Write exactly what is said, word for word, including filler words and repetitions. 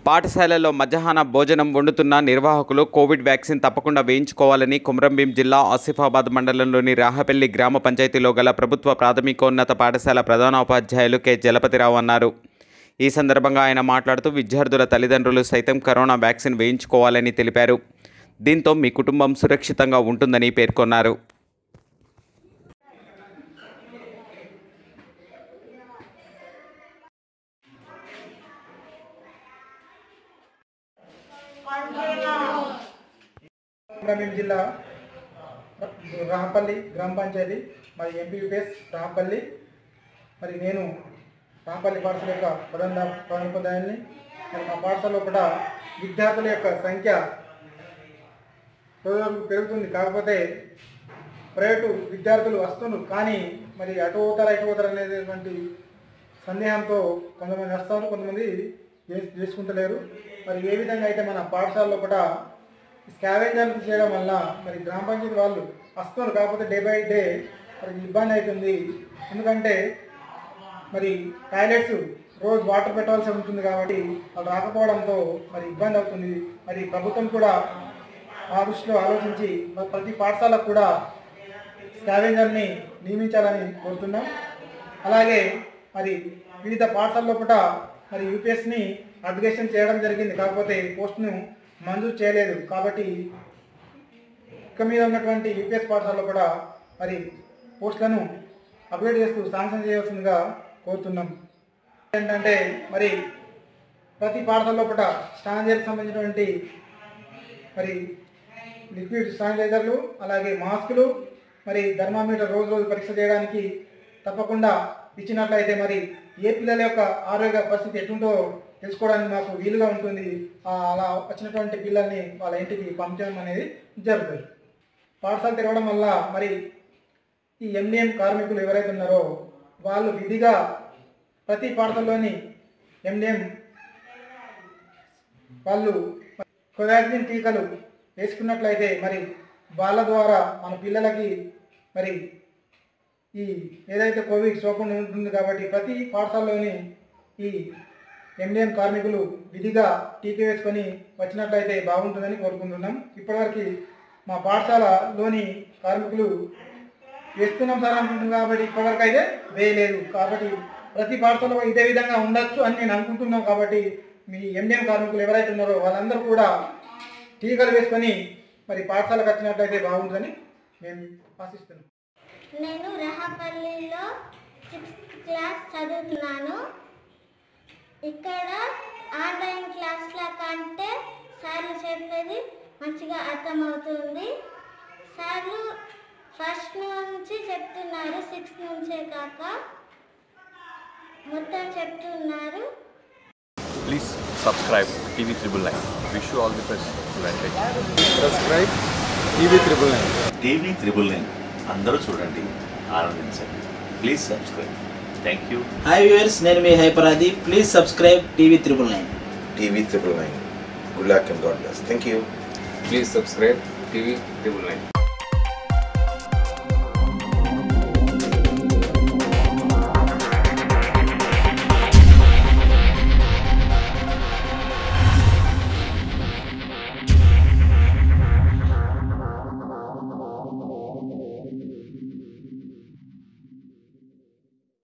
పాఠశాలలో మధ్యాహ్న భోజనం వండుతున్న నిర్వాహకులు కోవిడ్ వ్యాక్సిన్ తప్పకుండా వేయించుకోవాలని కొమరంభీం జిల్లా ఆసిఫాబాద్ మండలంలోని రాహపల్లి గ్రామ పంచాయతీలో గల ప్రభుత్వ ప్రాథమికోన్నత పాఠశాల ప్రధానోపాధ్యాయులు కె జలపతిరావు అన్నారు. ఈ సందర్భంగా ఆయన మాట్లాడుతూ విద్యార్థుల తల్లిదండ్రులు సైతం కరోనా వ్యాక్సిన్ వేయించుకోవాలని తెలిపారు. దీంతో మీ కుటుంబం సురక్షితంగా ఉంటుందని పేర్కొన్నారు. కొమరంభీం జిల్లా రాహపల్లి గ్రామ పంచాయతీ మరి ఎంపీపీఎస్ రాహపల్లి మరి నేను రాహపల్లి పాఠశాల యొక్క ప్రధాన ప్రధానోపాధ్యాయుల్ని. మరి మా పాఠశాలలో కూడా విద్యార్థుల యొక్క సంఖ్య రోజు పెరుగుతుంది. కాకపోతే ప్రైవేటు విద్యార్థులు వస్తున్నారు, కానీ మరి అటు పోతారా ఇటు పోతారా అనేటువంటి సందేహంతో కొంతమంది వస్తారు, కొంతమంది చేసుకుంటలేరు. మరి ఏ విధంగా అయితే మన పాఠశాలలో కూడా స్కావెంజర్లు చేయడం వల్ల మరి గ్రామ పంచాయతీ వాళ్ళు వస్తున్నారు, కాకపోతే డే బై డే మరి ఇబ్బంది అవుతుంది. ఎందుకంటే మరి టాయిలెట్స్ రోజు వాటర్ పెట్టాల్సి ఉంటుంది కాబట్టి వాళ్ళు రాకపోవడంతో మరి ఇబ్బంది అవుతుంది. మరి ప్రభుత్వం కూడా ఆ దృష్టిలో ఆలోచించి ప్రతి పాఠశాలకు కూడా స్కావెంజర్ని నియమించాలని కోరుతున్నాం. అలాగే మరి వివిధ పాఠశాలలో కూడా మరి యూపీఎస్ని అప్లికేషన్ చేయడం జరిగింది, కాకపోతే పోస్టును మంజూరు చేయలేదు. కాబట్టి ఇక మీద ఉన్నటువంటి యూపీఎస్ పాఠశాలలో కూడా మరి పోస్టులను అప్డేట్ చేస్తూ శాంక్షన్ చేయవలసిందిగా కోరుతున్నాం. ఏంటంటే మరి ప్రతి పాఠశాలలో కూడా శానిటైజర్కి సంబంధించినటువంటి మరి లిక్విడ్ శానిటైజర్లు, అలాగే మాస్కులు, మరి థర్మామీటర్ రోజు రోజు పరీక్ష చేయడానికి తప్పకుండా ఇచ్చినట్లయితే మరి ఏ పిల్లల యొక్క ఆరోగ్య పరిస్థితి ఎటుంటో తెలుసుకోవడానికి మాకు వీలుగా ఉంటుంది. అలా వచ్చినటువంటి పిల్లల్ని వాళ్ళ ఇంటికి పంపించడం అనేది జరుగుతుంది. పాఠశాల తెరవడం వల్ల మరి ఈ ఎండిఎం కార్మికులు ఎవరైతే ఉన్నారో వాళ్ళు విధిగా ప్రతి పాఠశాలలోని ఎండిఎం వాళ్ళు కోవాక్సిన్ టీకాలు వేసుకున్నట్లయితే మరి వాళ్ళ ద్వారా మన పిల్లలకి మరి ఈ ఏదైతే కోవిడ్ సోకుండా ఉంటుంది. కాబట్టి ప్రతి పాఠశాలలోని ఈ ఎండిఎం కార్మికులు విధిగా టీకా వేసుకొని వచ్చినట్లయితే బాగుంటుందని కోరుకుంటున్నాం. ఇప్పటివరకు మా పాఠశాలలోని కార్మికులు వేస్తున్నాం సార్ అనుకుంటున్నాం, కాబట్టి ఇప్పటివరకు అయితే వేయలేదు. కాబట్టి ప్రతి పాఠశాలలో ఇదే విధంగా ఉండొచ్చు అని నేను అనుకుంటున్నాం. కాబట్టి మీ ఎండిఎం కార్మికులు ఎవరైతే ఉన్నారో వాళ్ళందరూ కూడా టీకాలు వేసుకొని మరి పాఠశాలకు వచ్చినట్లయితే బాగుంటుందని మేము ఆశిస్తున్నాం. నేను రాహపల్లిలో సిక్స్త్ క్లాస్ చదువుతున్నాను. ఇక్కడ ఆన్లైన్ క్లాస్ల కంటే సార్లు చెప్పేది మంచిగా అర్థమవుతుంది. సార్లు ఫస్ట్ నుంచి చెప్తున్నారు, సిక్స్త్ నుంచే కాక మొత్తం చెప్తున్నారు. Please subscribe TV triple nine. Wish you all the best. Subscribe TV triple nine. TV triple nine అందరూ చూడండి, ఆనందించండి. Please subscribe. Thank you. Hi viewers, నేను మీ హైపరాది. Please subscribe TV triple nine. TV triple nine. Good luck and god bless. Thank you. Please subscribe TV triple nine.